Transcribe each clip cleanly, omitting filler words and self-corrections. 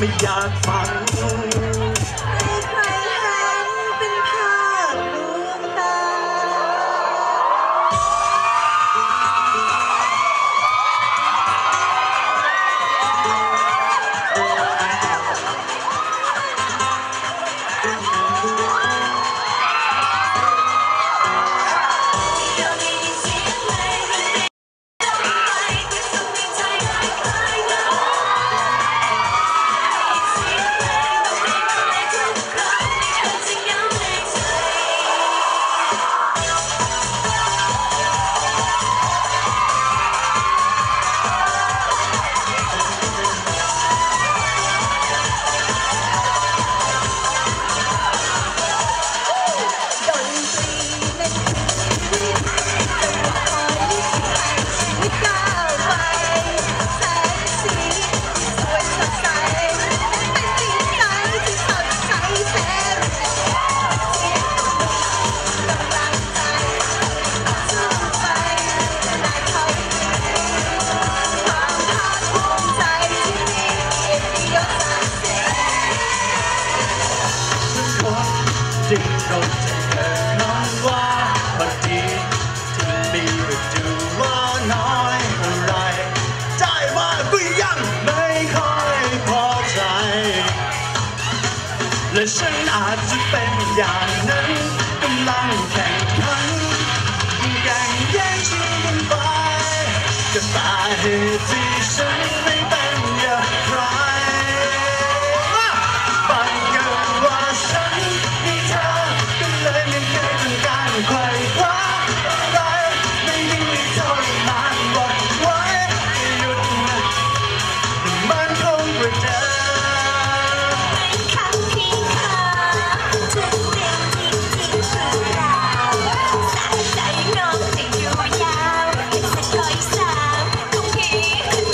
ไม่อยากฟังใครเห็นเป็นภาพลวงตาจึงโดนใจเธอน้องว่าพอดีที่มีก็ดูว่าน้อยอะไรใจมากก็ยังไม่ค่อยพอใจและฉันอาจจะเป็นอย่างนั้นกำลังแข่งขันแข่งแย่งชิงกันไปก็สาเหตุที่ฉันไม่เป็นอย่างไรใครคว้าอะไรไม่ยิ่งเท่านั้นหวั่นไหวหยุดมันคงกระเจิงคำที่เธอถึงเรื่องจริงๆคือเราสายใจน้องจะอยู่ยาวสักร้อยสามคงพี่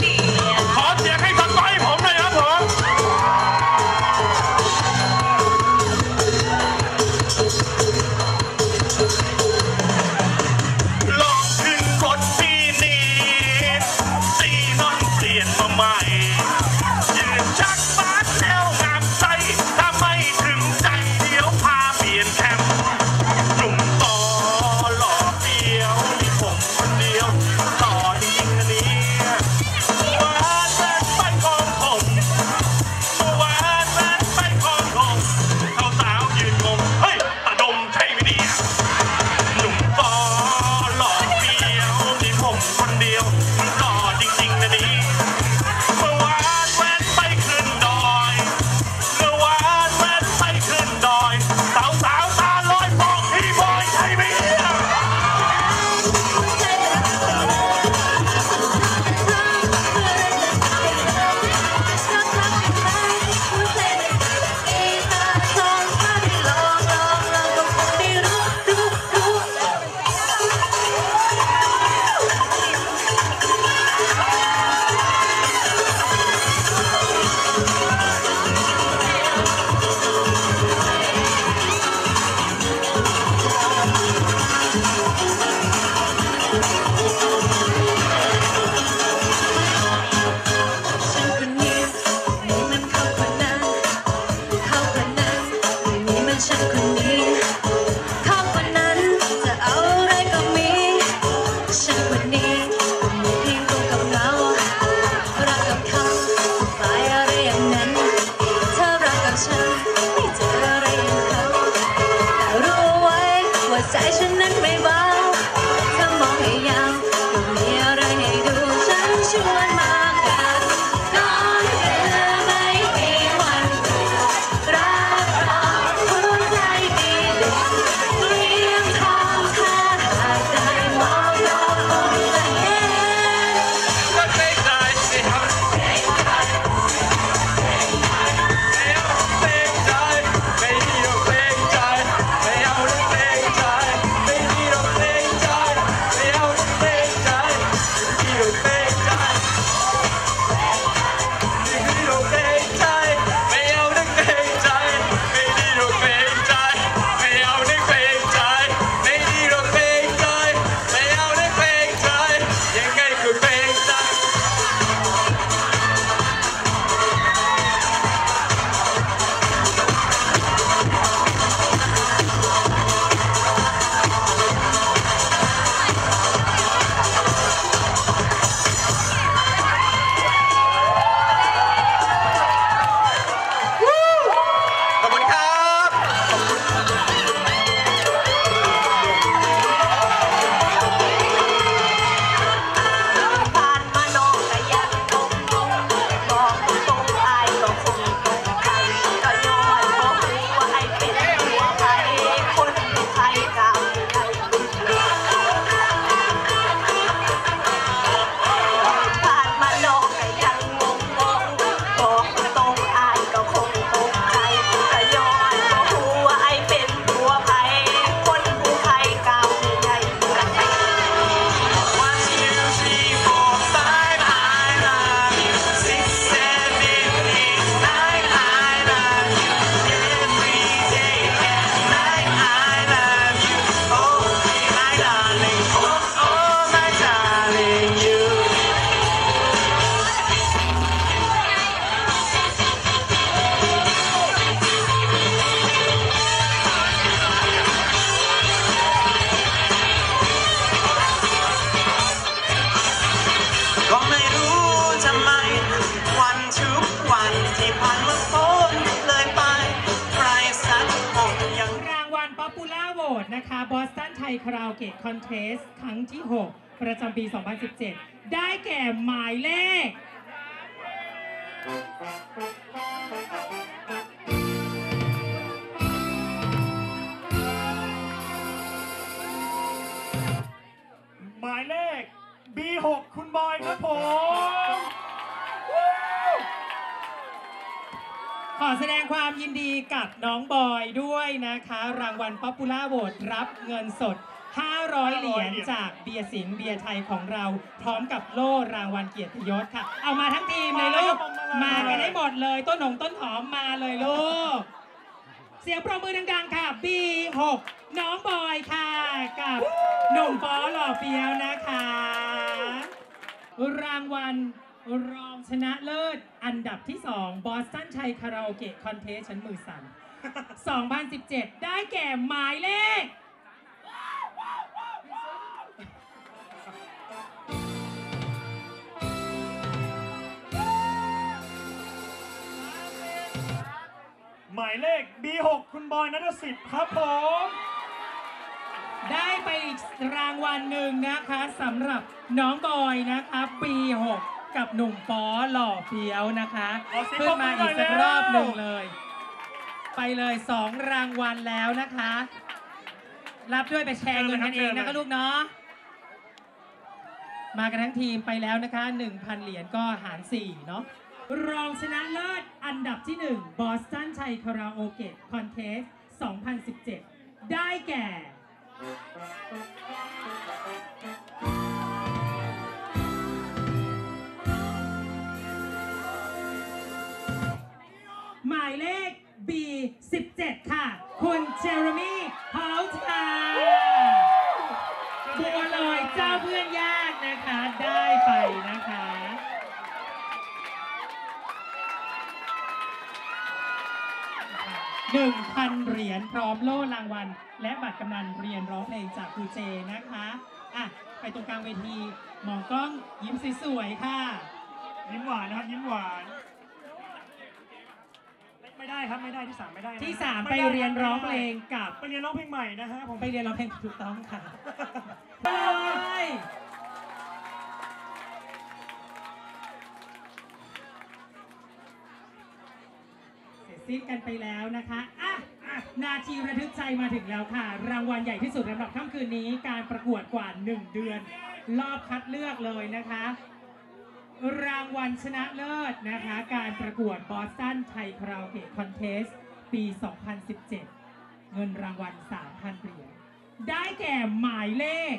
วันที่ผ่านมาพ้นเลยไปใครสักคนยังรางวัล Popular Vote นะคะ Boston Thai Karaoke Contest ครั้งที่ 6 ประจำปี 2017 ได้แก่หมายเลขหมายเลข B6 คุณบอยครับผมขอแสดงความยินดีกับน้องบอยด้วยนะคะ รางวัล Popular Vote รับเงินสด 500 เหรียญจากเบียร์สิงห์เบียร์ไทยของเรา พร้อมกับโล่รางวัลเกียรติยศค่ะ เอามาทั้งทีมเลยลูก มากันได้หมดเลย ต้นหอมมาเลยลูก เสียงปรบมือดังๆค่ะ B6 น้องบอยค่ะ กับหนุ่มป๊อหล่อเฟี้ยวนะคะ รางวัลรองชนะเลิศอันดับที่ 2 Boston Thai Karaoke Contest ชั้นมือสั่น 2017 ได้แก่หมายเลขหมายเลข B6 คุณบอยณัฐศิษย์ครับผมได้ไปอีกรางวัลหนึ่งนะคะสำหรับน้องบอยนะคะ B6 กับหนุ่มป๊อหล่อเฟี้ยวนะคะขึ้นมาอีกสักรอบหนึ่งเลย ไปเลย2รางวัลแล้วนะคะ รับด้วยไปแชร์เงินกันเองนะคะลูกเนาะมากันทั้งทีมไปแล้วนะคะ 1,000 เหรียญก็หาร4เนาะรองชนะเลิศอันดับที่ 1 Boston Thai Karaoke Contest 2017 ได้แก่หมายเลข B17 ค่ะคุณเจอร์มี่ฮอลต์ค่ะบัวลอยเจ้าเพื่อนยากนะคะได้ไปนะคะ 1,000 เหรียญพร้อมโล่รางวัลและบัตรกำนันเรียนร้องเพลงจากครูเจนะคะอ่ะไปตรงกลางเวทีมองกล้องยิ้มสวยๆค่ะยิ้มหวานนะครับยิ้มหวานไม่ได้ครับไม่ได้ที่ 3ไม่ได้นะที่ 3 ไปเรียนร้องเพลงกับไปเรียนร้องเพลงใหม่นะฮะผมไปเรียนร้องเพลงถูกต้องค่ะไปเสร็จสิ้นกันไปแล้วนะคะอ่ะนาทีระทึกใจมาถึงแล้วค่ะรางวัลใหญ่ที่สุดสำหรับค่ำคืนนี้การประกวดกว่า1 เดือนรอบคัดเลือกเลยนะคะรางวัลชนะเลิศนะคะการประกวด Boston Thai Karaoke Contest ปี 2017 เงินรางวัล 3,000 เหรียญได้แก่หมายเลข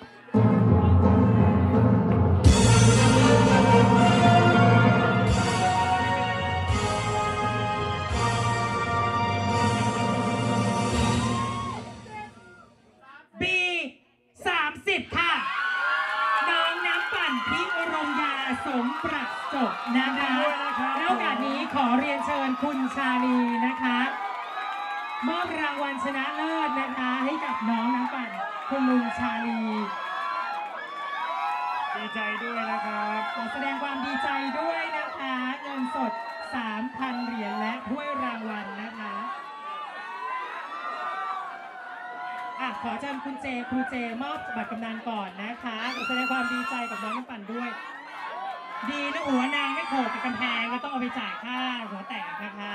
ค่ะน้องน้ำปั่นพิรมยาสมประสบนะคะในโอกาสนี้ขอเรียนเชิญคุณชาลีนะคะมอบรางวัลชนะเลิศนะคะให้กับน้องน้ำปั่นคุณลุงชาลีดีใจด้วยนะครับขอแสดงความดีใจด้วยนะคะเงินสด 3,000 เหรียญและถ้วยรางวัลนะคะขอเชิญคุณเจครูเจมอบบัตรกำนันก่อนนะคะขอแสดงความดีใจกับน้องน้ำปั่นด้วยดีนะหัวนางไม่โขกกับกำแพงก็ต้องเอาไปจ่ายค่าหัวแตกนะคะ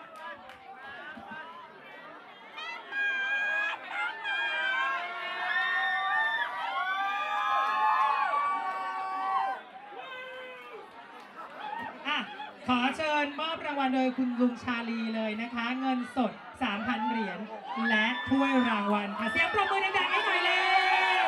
ขอเชิญมอบรางวัลโดยคุณลุงชาลีเลยนะคะเงินสด 3,000 เหรียญและถ้วยรางวัลค่ะเสียงปรบมือดังๆให้หน่อยเร็ว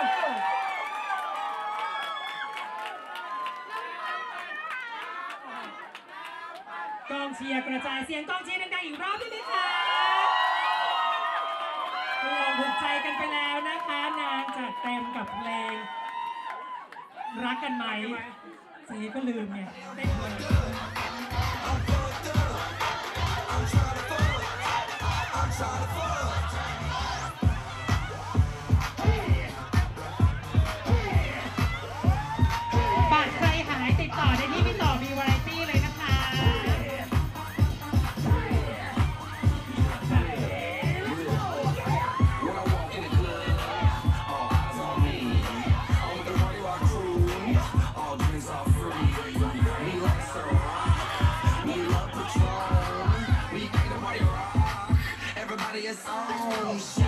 กองเชียร์กระจายเสียงกองเชียร์ดังๆอีกรอบได้ไหมคะถูกใจกันไปแล้วนะคะนางจัดเต็มกับเพลงรักกันไหมสีก็ลืมไงเต้นเลยบัตรใครหายติดต่อได้ที่พี่ต่อมีวาไรตี้เลยนะคะ of your soul.